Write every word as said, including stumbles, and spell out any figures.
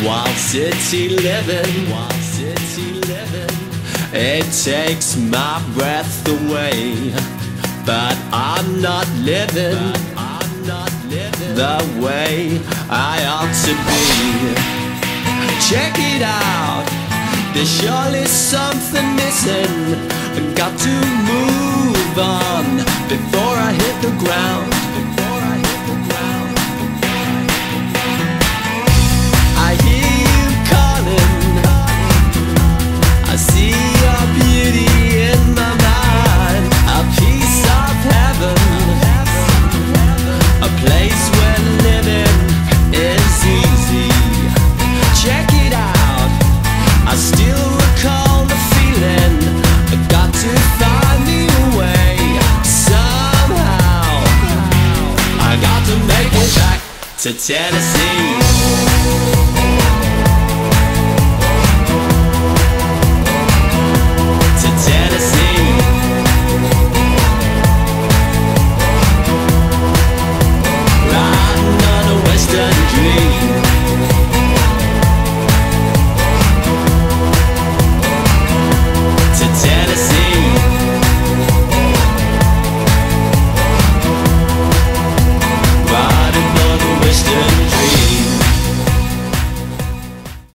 Wild city living, wild city living. It takes my breath away, but I'm not living, but I'm not living the way I ought to be. Check it out, there's surely something missing. I got to move on before I hit the ground. Before I hit the ground. I hear you calling, I see your beauty in my mind. A piece of heaven, a place where living is easy. Check it out, I still recall the feeling. I got to find me a way somehow. I got to make it back to Tennessee.